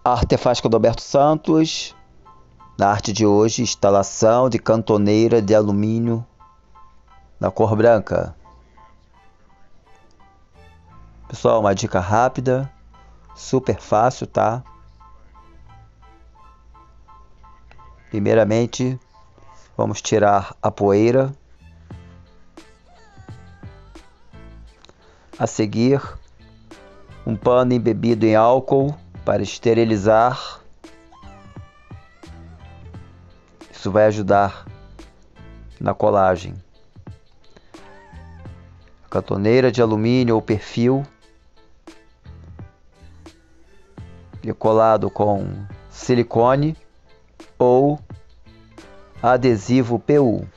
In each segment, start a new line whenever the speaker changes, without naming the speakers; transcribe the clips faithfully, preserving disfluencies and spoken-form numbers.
Artefaz Adalberto Santos. Na arte de hoje, instalação de cantoneira de alumínio na cor branca. Pessoal, uma dica rápida, super fácil, tá? Primeiramente, vamos tirar a poeira. A seguir, um pano embebido em álcool para esterilizar. Isso vai ajudar na colagem. A cantoneira de alumínio ou perfil é colado com silicone ou adesivo P U.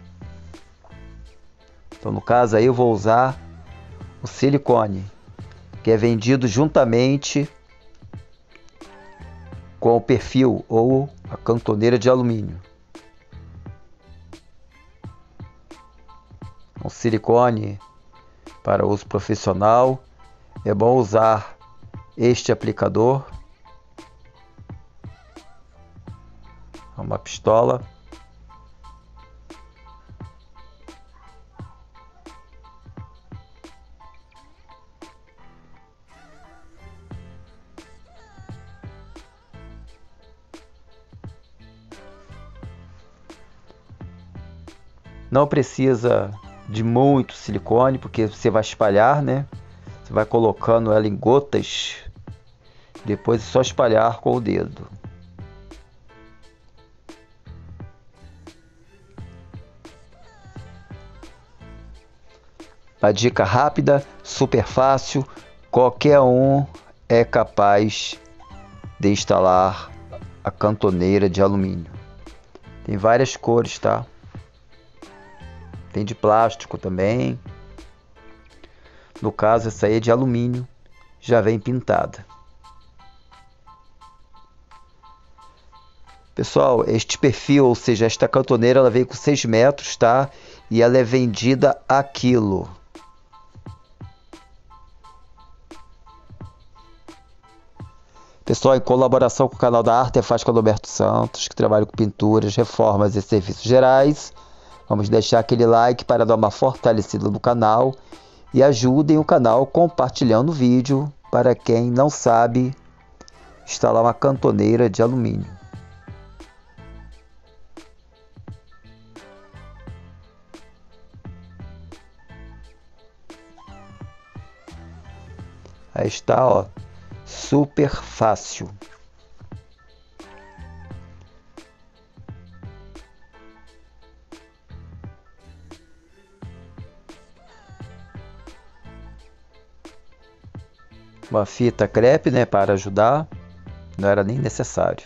Então, no caso aí, eu vou usar o silicone, que é vendido juntamente com o perfil ou a cantoneira de alumínio. O silicone para uso profissional, é bom usar este aplicador, uma pistola. Não precisa de muito silicone, porque você vai espalhar, né? Você vai colocando ela em gotas, depois é só espalhar com o dedo. Uma dica rápida, super fácil, qualquer um é capaz de instalar a cantoneira de alumínio. Tem várias cores, tá? Tem de plástico também. No caso, essa aí é de alumínio, já vem pintada. Pessoal, este perfil, ou seja, esta cantoneira, ela veio com seis metros, tá? E ela é vendida a quilo. Pessoal, em colaboração com o canal da Artefaz Adalberto Santos, que trabalha com pinturas, reformas e serviços gerais, vamos deixar aquele like para dar uma fortalecida no canal e ajudem o canal compartilhando o vídeo para quem não sabe instalar uma cantoneira de alumínio. Aí está, ó, super fácil. Uma fita crepe, né, para ajudar, não era nem necessário.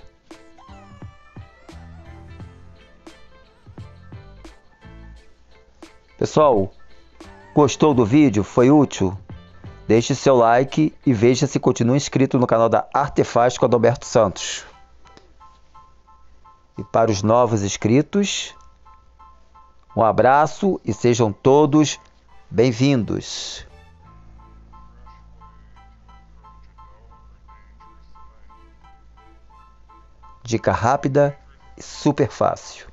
Pessoal, gostou do vídeo? Foi útil? Deixe seu like e veja se continua inscrito no canal da Artefaz Adalberto Santos. E para os novos inscritos, um abraço e sejam todos bem-vindos. Dica rápida e super fácil.